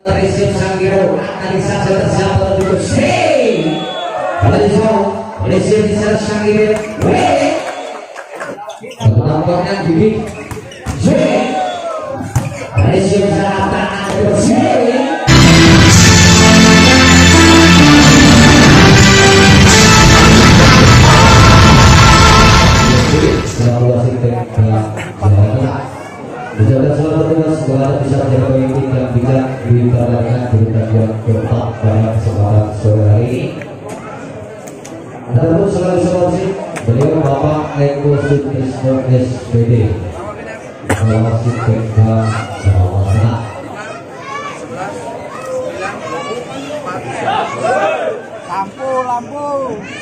Resim Sanggiro akan saja tersiapkan untuk resim bisa Sanggiro tampaknya gigi resim sarata Menjaga selamat dengan sekolah bisa menjaga pemimpin yang bijak ditawarkan berikan yang keempat pada kesempatan sore hari ini. Adapun selalu seperti beliau Bapak Eko Sutrisno SPD, Awasi PK Jawa Tengah. Lampu.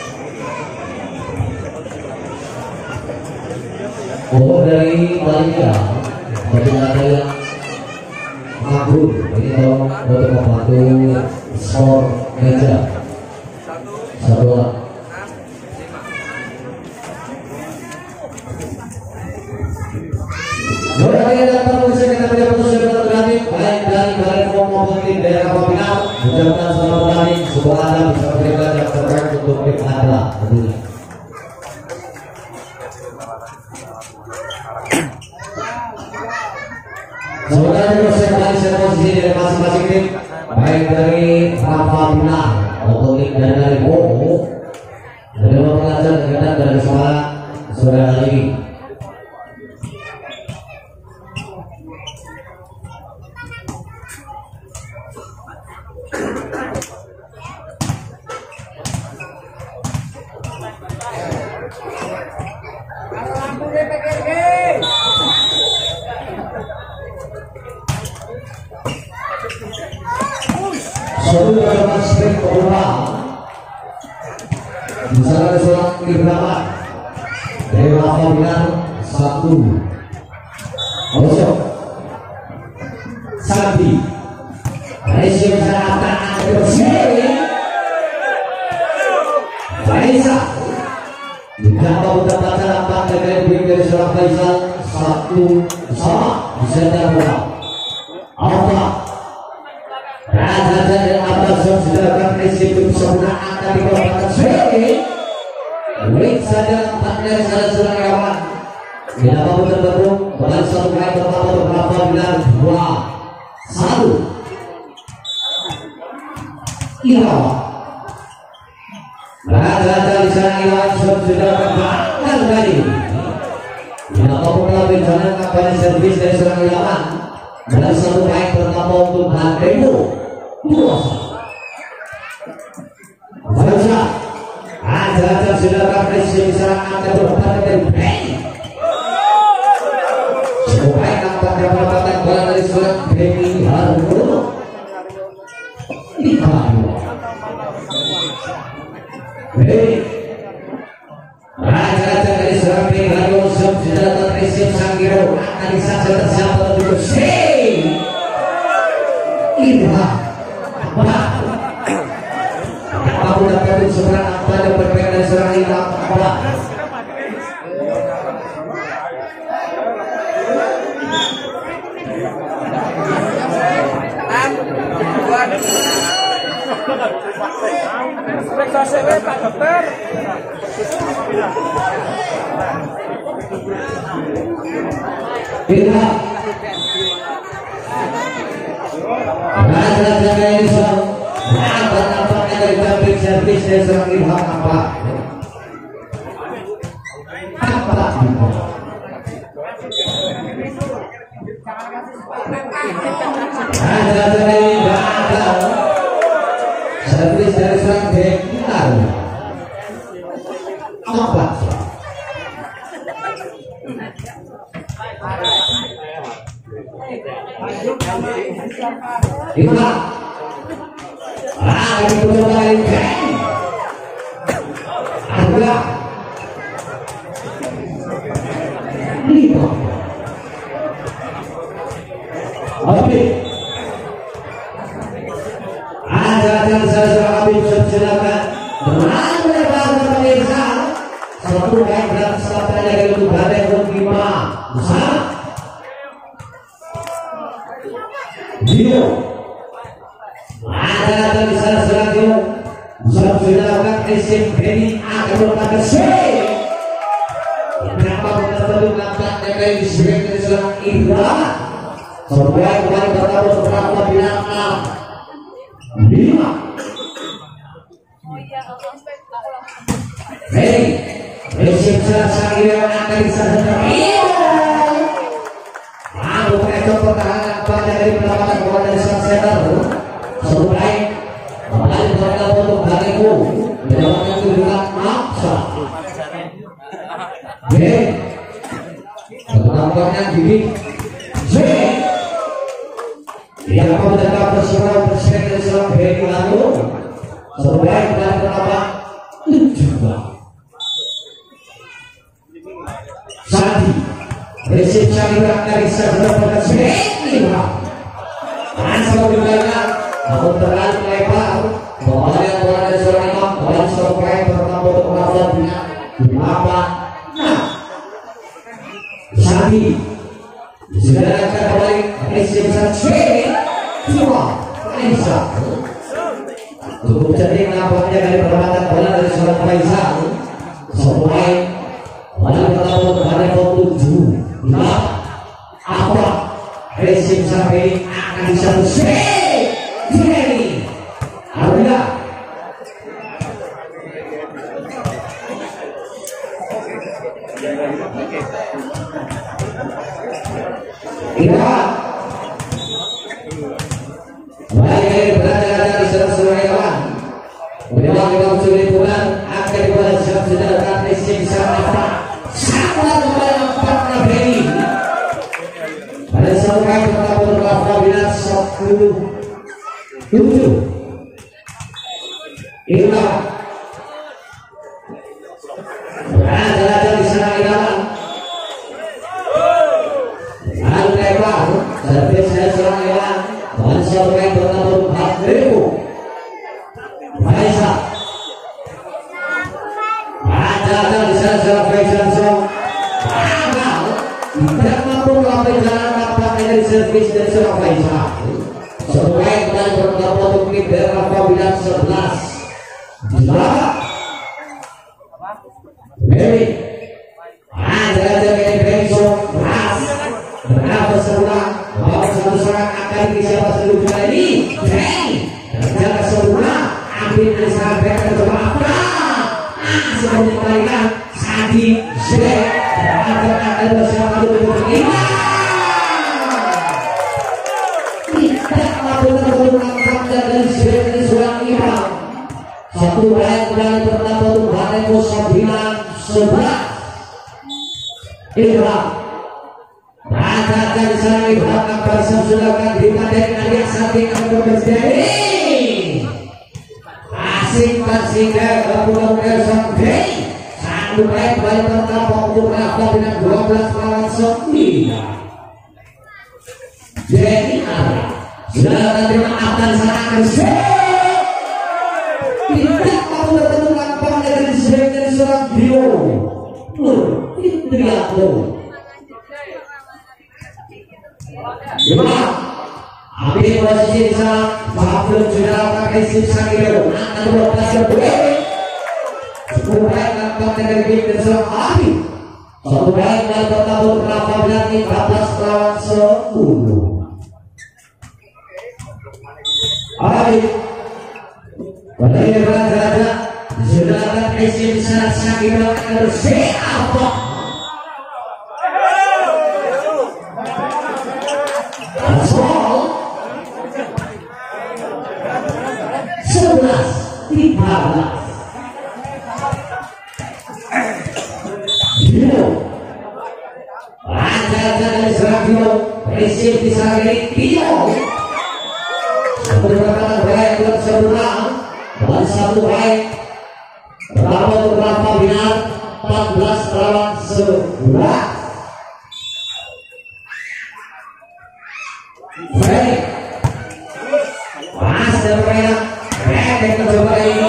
Oh dari Malaysia. Tapi ada yang kabur ini kalau untuk membantu skor meja satu orang. Mulai datang musik kita punya putus yang terganti baik dari Balai Pom maupun tim daerah Pembinaan. Ucapkan selamat berani semoga Anda bisa memberikan yang terbaik untuk tim Anda tentunya. Sementara itu posisi dari masing-masing tim baik dari Rafa Bina maupun tim dari Bobo dari pelajar kegiatan dari sekolah sore hari ini. Satu dalam sprint kedua misalnya seorang Ibrahim dari Rafa Binar 1-0 Santi Resim Sarata Faisal ditambah mendapatkan empat dari seorang Faisal 1-1 bisa terbuka apa Raja dan atas sudah prinsip kesempurnaan dari Kabupaten Solo. Wait saja tampaknya salah seorang kawan. Tidak mampu terbendung pada satu kali pertama beberapa bilang 2-1. Irawa. Raja di sana Irawa sudah kembali kali. Tidak mampu melalui jalan kampanye servis dari seorang Irawan. Pada satu kali pertama untuk Handemo. Faisal Raja sudah kapres yang diserang akan berputar dari Beng. Semoga nampak dapatkan bola dari seorang Benny Harun. Raja dari seorang Benny Harun sudah terresim Sanggiro akan saja tersiapkan untuk Irha. Aku dapat seorang apa yang berbeda dari seorang hitam apa? Pak Dokter. Irha. Raja ini nampaknya dari tablik servis dari seorang Irha apa? Raja ini gagal servis dari seorang Bekar apa? Irha ini bermain adalah 5. Oke. Ada saya Habib silakan bermain lebar pemirsa. Satu baik dan selatannya dari untuk Badai Rukima Musa Dio Resim Benny akan berlaga sih. Kenapa benar-benar nampaknya dari sini dari seorang Indra. Sebagai kembali bertambah seberapa bilang 5. Hei, Resim Sarasangir akan disadarkan. Lalu pengecok pertahanan pada dari pendapatan bola dari seorang setter. Sebagai kembali bertambah untuk Bariku. Menjawabkan kedudukan maksa. B. Ketutamanya Gigi. Z. Yang menjaga bersuara bersih dari seorang Benny lalu. Sebagai kembali bertambah 7. Sandi. Resip Syarikat dari Sabda Benny. Langsung dibayar. Namun terlalu lebar. Bola yang bola dari seorang Imam. Bola sampai bertambah untuk melawan Kenapa? Nah, Sandi sudah akan kembali Resip Syarikat 2. Faisal cukup cerdik nampaknya dari permainan bola dari seorang Faisal. Sesuai bola bertambah kepada 7. Nah, apa Resip Syarikat akan bisa Jenny Arya Ira baik berada di seluruh hewan. Memang kita mencuri bulan akan dibuat siap sejalan Resip Syarikat sama kembali nampaknya Benny. Pada satu kali pertama berlaku bilang 10-7. Ira berada di sana Irawan. Lalu lebar servis dari seorang Irawan. Dan satu kali pertama Bariku. Faisal berada di sana seorang Faisal. Tidak mampu melakukan jalan nampaknya dari servis dari seorang Faisal. Sebagai kembali bertambah untuk Kinder apabila 11. Benny ada Benny Benson keras berapa sebulan bahwa satu seorang akan siapa seluruh ini Benny terjaga sebulan ambil dari seorang Benny coba apa sudah dikembalikan Sandi Zek akan bersama untuk ini tidak mampu nampaknya dari seorang Imam. Satu baik kembali bertambah untuk Bariku 9-11. Ira berada di sana di belakang Faisal sudah akan dipakai dari Sandi akan berterjadi. Asing-asing ke pulau Nelson Benny. Satu baik kembali bertambah untuk Rafa dengan 12-9. Jenny Ara sudah akan dimaafkan sana akan tidak mau bertemu nampaknya dari seorang Dio Indrianto. Ambil posisi di sana Fabio sudah akan Resip Syarikat akan berpasir Benny. Cukup baik nampaknya dari Kinder seorang Abi. Satu baik dan bertambah berapa bilang 14-10. Abi Padahal berada sudah ada Resip Syarikat bersih apa? Asal 11-13. Dio ada dari Seragio Resip Syarikat Dio. Satu perkara baik buat sebelah dan satu baik berapa binar 14-11. Baik pas dan mereka pendek mencoba ini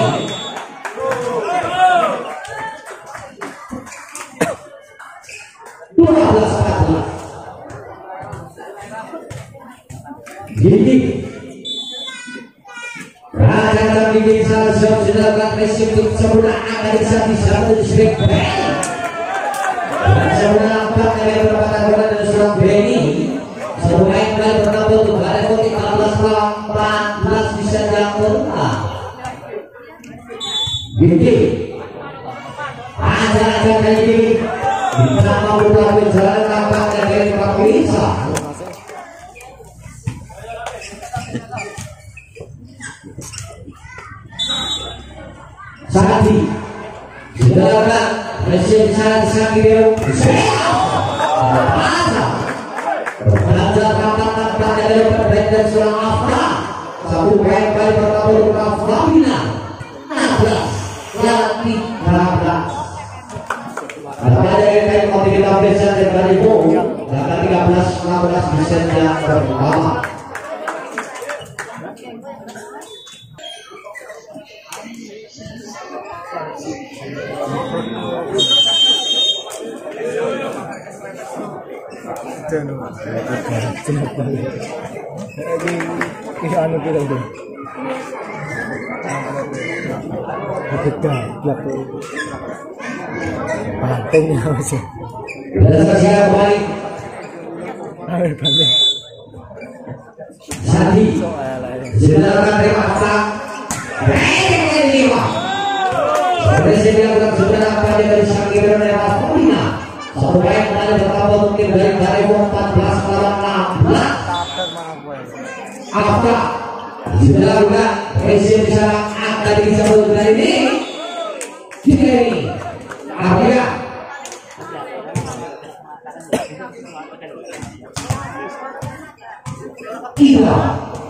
12-14. Gigi Raja lagi bisa sudah lakukan resip sempurna akan bisa menjadi sempurna empat dari perempatan bola dan seorang Benny satu main kali pertama untuk ada kotik 14 bisa jatuh Gigi aja kali ini bisa membuka penjalan lapak dari Pak Bisa Sati sudah lakukan resip sangat sakit belajar kata-kata dari perbedaan seorang Afra satu baik kali pertama untuk Afra Bina 16 lagi 13 ada dari kain kopi kita bisa dari itu angka 13-16 bisa yang pertama Ano kita doon? Gaplak panteng niya siya. Balik. Ay, balik. Sati. Silakan terima kasih. Presiden yang sudah apa dari Sakir dan Rasulina. Satu baik dari pertama mungkin dari 14 lawan 16. Apa? Sudah juga presiden bisa akan disebut dari ini. Kiri. Arya. Ila.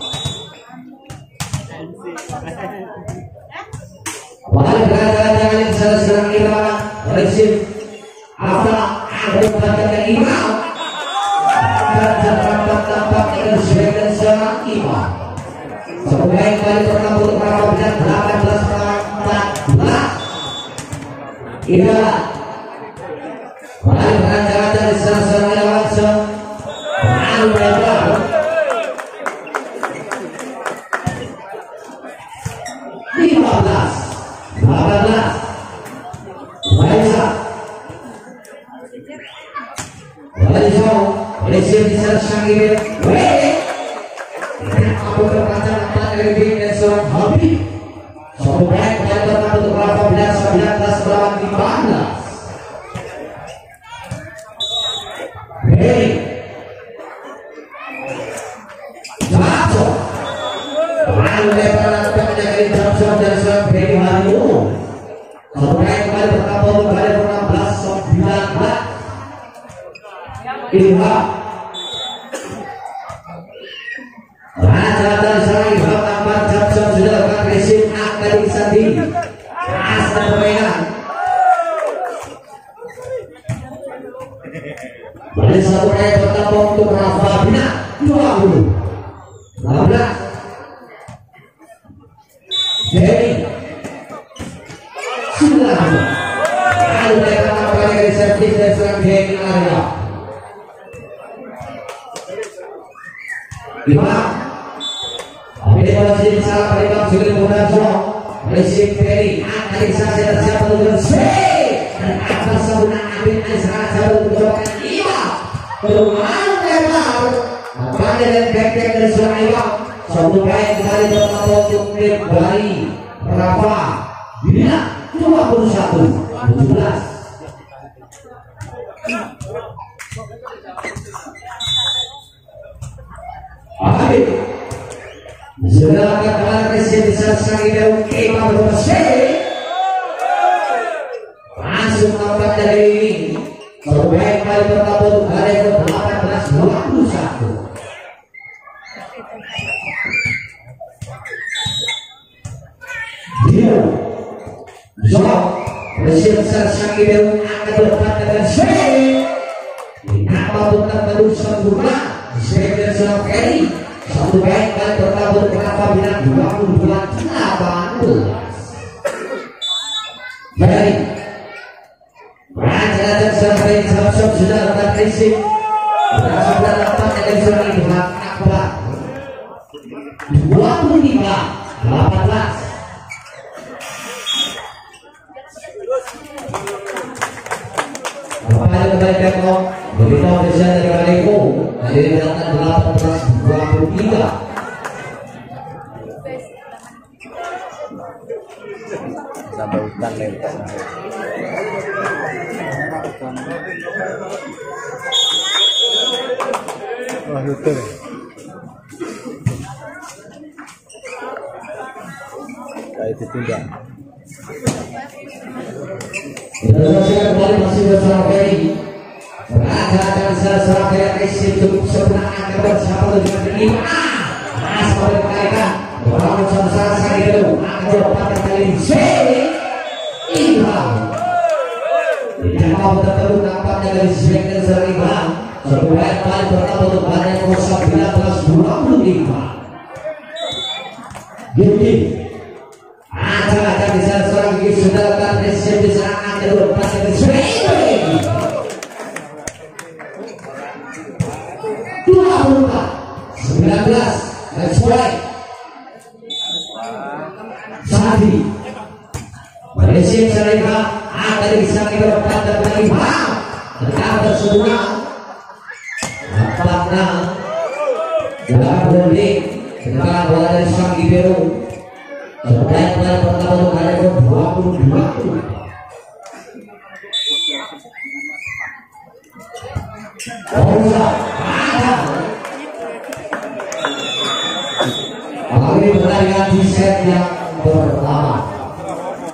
Wahai berada-ada yang serang Ila. Presiden apa? Ada berada Ila. Tempat-tempat yang sebagai serang Ila. Sebagai kali pertama untuk para pemain 18-14. Ila. Wahai berada-ada yang serang Ila langsung. Alhamdulillah. 15 18 Malaysia Malaysia bisa Syakir aku terbaca empat dari tim dan seorang Habib satu baik yang pertama untuk berapa 19 lawan 15 Hei jatuh lalu lebar dari Johnson dan seorang Benny Harimau satu baik kembali pertama untuk kali 19 Ilham Raja dan seorang Ilham Ahmad Johnson sudah lakukan resip akan disandi asal permainan balik satu baik pertama untuk Rafa Bina 20 16 Jadi sudah ada mereka melakukan reseptif dan serang Jadi area lima Abid Wajib salah perikam sudah mudah semua resip Ferry analisasi dan siapa untuk C dan atas sabuna Abid Azhar salah untuk cobakan lima perumahan lebar apanya dan back-back dari serang lima satu baik kembali pertama untuk tim Bali Rafa Bina 21 17 Habib sudah kembali presiden besar sekali daun Imam Bersih masuk nomor dari ini satu baik kembali pertama untuk hari ke-18 21 Dia so presiden besar Syakir akan berdebat dengan Syekh apa bukan baru sempurna Syekh dan seorang Ferry satu baik kali pertama berapa bilang 22 18 Ferry Raja dan seorang Ferry sama-sama sudah lakukan prinsip berasal dari tempat yang seorang Ilham Akbar 25 18 kembali tempo. Beritahu Indonesia dari Malaysia dari data 18-23. Sampai hutan lempar. Wah, betul. Kayak ditinggal. Indonesia kembali masih bersama Ferry. Berada dan seorang Ferry cukup sempurna akan bersama dengan kelima. Mas pada mereka orang sama-sama sekali dulu akan berpatah kali ini. Ibrahim tidak mau tertentu nampaknya dari sebagian seorang Ibrahim. Sebuah kali pertama untuk banyak kosa 19-25. Yuki akan di sana seorang Yuki sudah lakukan resep di sana akan berpatah kali ini. 19 sesuai Sadi Malaysia Syarika akan bisa berempat dan berlima tercatat semua nampaknya dalam berunding dengan bola dari sang Ibero sebagai kali pertama untuk kali ke-22. Kali pertandingan di set yang pertama.